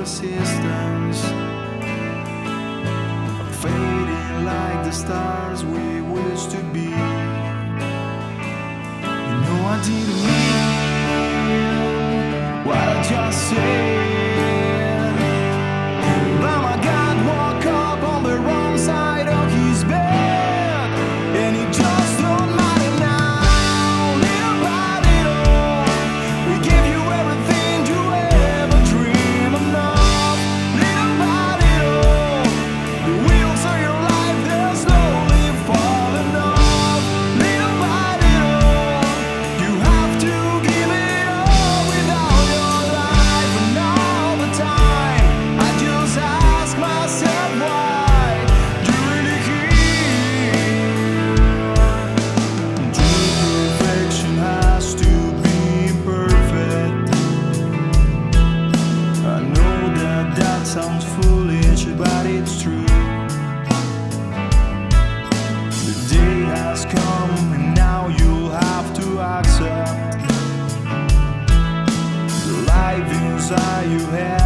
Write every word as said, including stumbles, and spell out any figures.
resistance, fading like the stars we wish to be. You know I didn't mean what I just said, but my God woke up on the wrong side of his bed, and it just don't matter now. Little by little, we give you everything you ever dream of. Little by little, the wheels of your life, they're slowly falling off. Little by little, you have to give it up without your life. And all the time, I just ask myself why you really care. True perfection has to be perfect. I know that that sounds foolish, but it's true. The day has come, and now you'll have to accept the life inside you have.